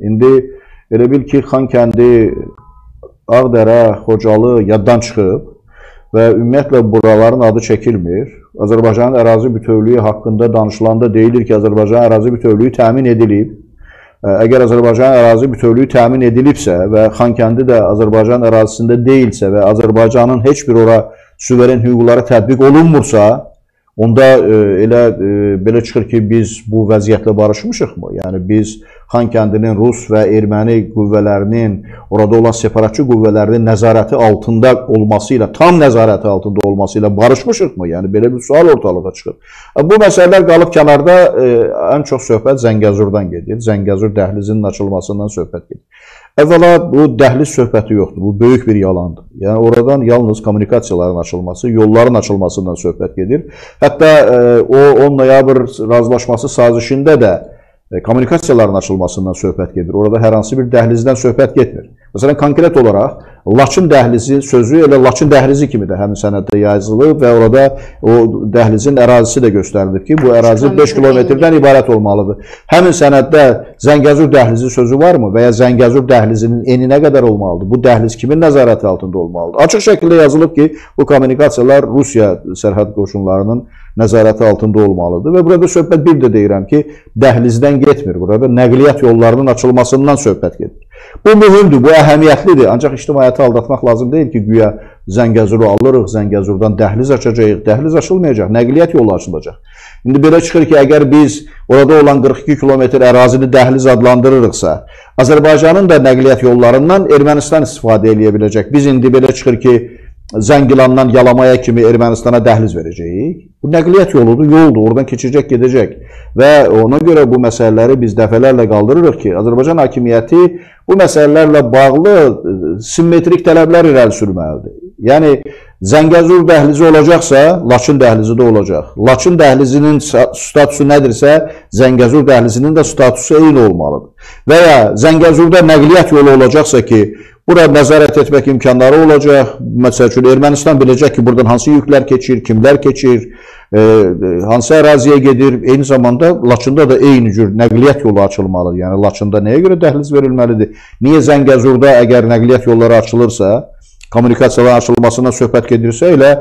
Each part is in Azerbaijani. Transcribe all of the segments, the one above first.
İndi elə bil ki, Xankəndi, Ağdərə, Xocalı yaddan çıxıb və ümumiyyətlə buraların adı çəkilmir. Azərbaycanın ərazi bütövlüyü haqqında danışılanda deyilir ki, Azərbaycanın ərazi bütövlüyü təmin edilib. Əgər Azərbaycanın ərazi bütövlüyü təmin edilibsə və Xankəndi də Azərbaycan ərazisində deyilsə və Azərbaycanın heç bir ora suveren hüquqları tətbiq olunmursa, onda belə çıxır ki, biz bu vəziyyətlə barışmışıqmı? Yəni biz Xankəndinin Rus və erməni qüvvələrinin, orada olan separatçı qüvvələrinin nəzarəti altında olması ilə, tam nəzarəti altında olması ilə barışmışıqmı? Yəni belə bir sual ortalığa çıxır. Bu məsələlər qalıb kənarda, ən çox söhbət Zəngəzurdan gedir. Zəngəzur dəhlizinin açılmasından söhbət gedir. Əvvəla bu dəhliz söhbəti yoxdur, bu böyük bir yalandır. Yəni oradan yalnız kommunikasiyaların açılması, yolların açılmasından söhbət gedir. Hətta o 10 noyabr razılaşması sazişində də kommunikasiyaların açılmasından söhbət gedir. Orada hər hansı bir dəhlizdən söhbət getmir. Məsələn, konkret olaraq Laçın dəhlizi sözü elə Laçın dəhlizi kimi də həmin sənəddə yazılıb və orada o dəhlizin ərazisi də göstərilib ki, bu ərazi 5 kilometrdən ibarət olmalıdır. Həmin sənəddə Zəngəzur dəhlizi sözü varmı və ya Zəngəzur dəhlizinin eni nə qədər olmalıdır? Bu dəhliz kimin nəzarəti altında olmalıdır? Açıq şəkildə yazılıb ki, bu kommunikasiyalar Rusiya sərhəd qoşunlarının nəzarəti altında olmalıdır və burada söhbət bir də deyirəm ki, dəhlizdən getmir. Burada nəqliyyat yollarının açılmasından söhbət gedir. Bu mühümdür, bu əhəmiyyətlidir. Ancaq ictimaiyyəti aldatmaq lazım deyil ki, güya Zəngəzuru alırıq, Zəngəzurdan dəhliz açacağıq, dəhliz açılmayacaq, nəqliyyat yolu açılacaq. İndi belə çıxır ki, əgər biz orada olan 42 kilometr ərazini dəhliz adlandırırıqsa, Azərbaycanın da nəqliyyat yollarından Ermənistan istifadə edə biləcək. Biz indi belə çıxır ki, Zəngilandan Yalamaya kimi Ermənistana dəhliz verəcəyik. Bu nəqliyyat yoludur, yoldur, oradan keçəcək, gedəcək. Və ona görə bu məsələləri biz dəfələrlə qaldırırıq ki, Azərbaycan hakimiyyəti bu məsələlərlə bağlı simmetrik tələblər irəli sürməlidir. Yəni, Zəngəzur dəhlizi olacaqsa, Laçın dəhlizi də olacaq. Laçın dəhlizinin statusu nədirsə, Zəngəzur dəhlizinin də statusu eyni olmalıdır. Və ya Zəngəzurda nəqliyyat yolu olacaqsa ki, bura nəzarət etmək imkanları olacaq. Məsəl üçün, Ermənistan biləcək ki, buradan hansı yüklər keçir, kimlər keçir, hansı əraziyə gedir. Eyni zamanda Laçında da eyni cür nəqliyyat yolu açılmalıdır. Yəni, Laçında nəyə görə dəhliz verilməlidir? Niyə Zəngəzurda əgər nəqliyyat yolları açılırsa, kommunikasiyaların açılmasına söhbət gedirsə, elə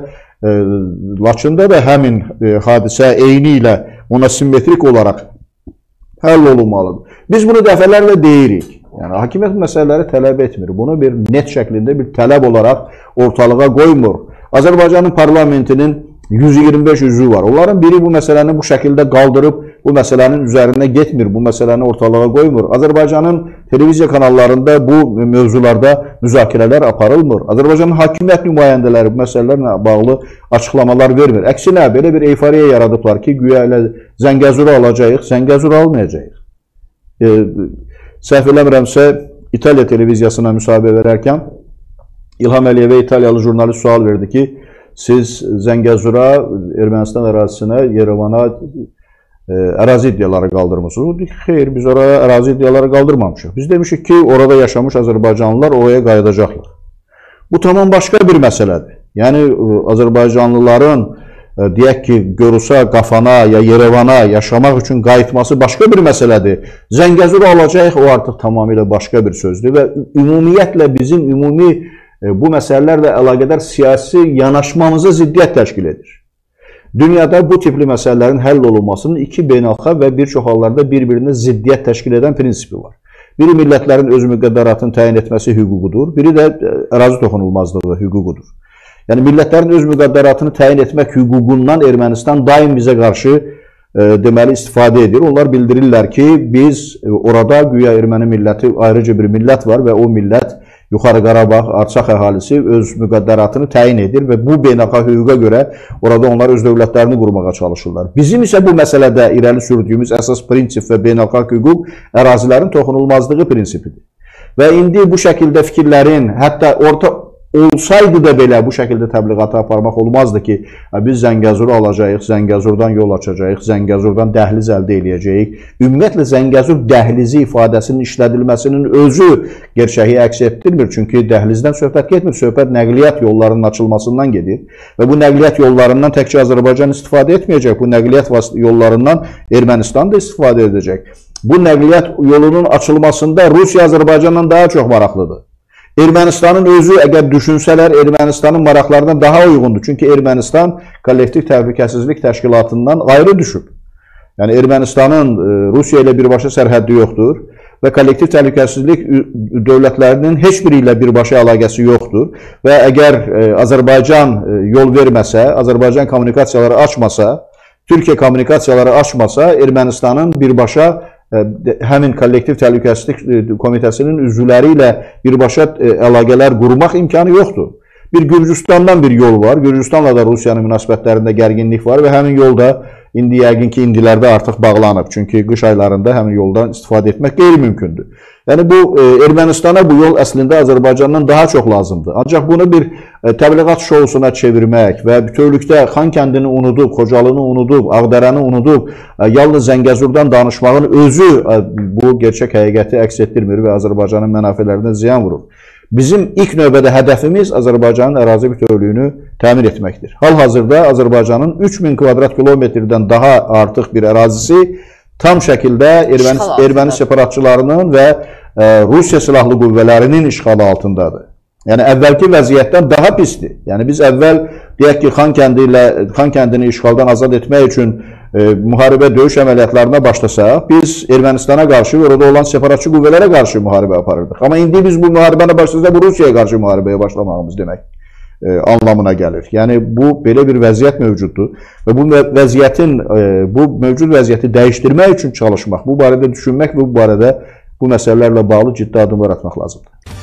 Laçında da həmin hadisə eyni ilə ona simmetrik olaraq həll olunmalıdır. Biz bunu dəfələrlə deyirik. Yəni, hakimiyyət məsələləri tələb etmir. Bunu bir net şəklində bir tələb olaraq ortalığa qoymur. Azərbaycanın parlamentinin 125 üzvü var. Onların biri bu məsələni bu şəkildə qaldırıb, bu məsələnin üzərinə getmir, bu məsələni ortalığa qoymur. Azərbaycanın televiziya kanallarında bu mövzularda müzakirələr aparılmır. Azərbaycanın hakimiyyət nümayəndələri bu məsələlərlə bağlı açıqlamalar vermir. Əksinə, belə bir euforiya yaradıblar ki, güya ilə Zəngəzuru alacağıq, Zəngəzuru almayacağıq. Səhv eləmirəmsə, İtaliya televiziyasına müsahibə verərkən İlham Əliyevə İtaliyalı jurnalist sual verdi ki, siz Zəngəzura, Ermənistan ərazisinə, Yerevana ərazi iddiaları qaldırmışsınız. O deyik, xeyr, biz oraya ərazi iddiaları qaldırmamışıq. Biz demişik ki, orada yaşamış Azərbaycanlılar oraya qayıdacaqlar. Bu tamam başqa bir məsələdir. Yəni, Azərbaycanlıların deyək ki, Görüsə, Qafana ya Yerevana yaşamaq üçün qayıtması başqa bir məsələdir. Zəngəzuru alacaq, o artıq tamamilə başqa bir sözdür və ümumiyyətlə bizim bu məsələlərlə əlaqədar siyasi yanaşmamıza ziddiyyət təşkil edir. Dünyada bu tipli məsələlərin həll olunmasının iki beynəlxalq və bir çox hallarda bir-birinə ziddiyyət təşkil edən prinsipi var. Biri millətlərin öz müqəddəratını təyin etməsi hüququdur, biri də ərazi toxunulmazlığı hüququdur. Yəni, millətlərin öz müqəddəratını təyin etmək hüququndan Ermənistan daim bizə qarşı deməli istifadə edir. Onlar bildirirlər ki, biz orada güya erməni milləti ayrıca bir millət var və o millət Yuxarı Qarabağ, Artsaq əhalisi öz müqəddəratını təyin edir və bu beynəlxalq hüquqa görə orada onlar öz dövlətlərini qurmağa çalışırlar. Bizim isə bu məsələdə irəli sürdüyümüz əsas prinsip və beynəlxalq hüquq ərazilərin toxunulmazlığı prinsipidir. Və indi bu şəkildə fikirlərin, hətta olsaydı da belə bu şəkildə təbliğatı aparmaq olmazdı ki, biz Zəngəzuru alacağıq, Zəngəzurdan yol açacağıq, Zəngəzurdan dəhliz əldə edəcəyik. Ümumiyyətlə, Zəngəzur dəhlizi ifadəsinin işlədilməsinin özü gerçəyi əks etdirmir. Çünki dəhlizdən söhbət getmir, söhbət nəqliyyat yollarının açılmasından gedir. Və bu nəqliyyat yollarından təkcə Azərbaycan istifadə etməyəcək, bu nəqliyyat yollarından Ermənistan da istifadə edəcək. Bu nəqliyyat yolunun açılmasında Rusiya Azərbaycandan daha çox maraqlıdır. Ermənistanın özü əgər düşünsələr, Ermənistanın maraqlarına daha uyğundur. Çünki Ermənistan kollektiv təhlükəsizlik təşkilatından ayrı düşüb. Yəni Ermənistanın Rusiya ilə birbaşa sərhəddi yoxdur və kollektiv təhlükəsizlik dövlətlərinin heç biri ilə birbaşa əlaqəsi yoxdur. Və əgər Azərbaycan yol verməsə, Azərbaycan kommunikasiyaları açmasa, Türkiyə kommunikasiyaları açmasa, Ermənistanın birbaşa həmin kollektiv təhlükəsizlik komitəsinin üzvləri ilə birbaşa əlaqələr qurmaq imkanı yoxdur. Bir Gürcüstandan bir yol var. Gürcüstanla da Rusiyanın münasibətlərində gərginlik var və həmin yolda indi yəqin ki, indilərdə artıq bağlanıb. Çünki qış aylarında həmin yoldan istifadə etmək qeyri-mümkündür. Yəni bu Ermənistana bu yol əslində Azərbaycandan daha çox lazımdır. Ancaq bunu bir təbliğat şousuna çevirmək və bütövlükdə Xankəndini unudub, Xocalını unudub, Ağdərəni unudub, yalnız Zəngəzurdan danışmağın özü bu gerçək həqiqəti əks etdirmir və Azərbaycanın mənafələrinə ziyan vurur. Bizim ilk növbədə hədəfimiz Azərbaycanın ərazi bütövlüyünü təmin etməkdir. Hal-hazırda Azərbaycanın 3000 kvadrat kilometrdən daha artıq bir ərazisi tam şəkildə erməni separatçılarının və Rusiya silahlı qüvvələrinin işğalı altındadır. Yəni əvvəlki vəziyyətdən daha pisdir. Yəni biz əvvəl deyək ki, Xankəndini işğaldan azad etmək üçün müharibə döyüş əməliyyatlarına başlasaq, biz Ermənistana qarşı və orada olan separatçı qüvvələrə qarşı müharibə aparırdıq. Amma indi biz bu müharibəni başlasaq, bu Rusiyaya qarşı müharibəyə başlamağımız demək anlamına gəlir. Yəni bu belə bir vəziyyət mövcuddur və bu vəziyyətin, bu mövcud vəziyyəti dəyişdirmək üçün çalışmaq, bu barədə düşünmək və bu barədə bu məsələlərlə bağlı ciddi addımlar atmaq lazımdır.